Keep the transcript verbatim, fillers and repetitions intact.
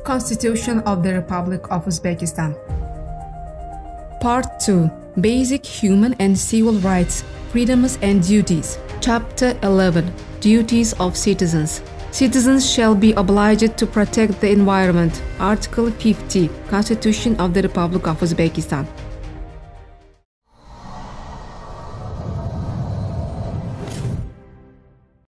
Constitution of the Republic of Uzbekistan. Part two. Basic Human and Civil Rights, Freedoms and Duties. Chapter eleven. Duties of Citizens. Citizens shall be obliged to protect the environment. Article fifty. Constitution of the Republic of Uzbekistan.